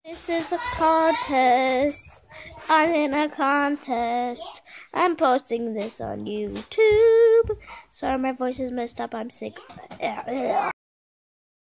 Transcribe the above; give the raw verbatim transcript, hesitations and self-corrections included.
This is a contest. I'm in a contest. I'm posting this on YouTube. Sorry, my voice is messed up. I'm sick.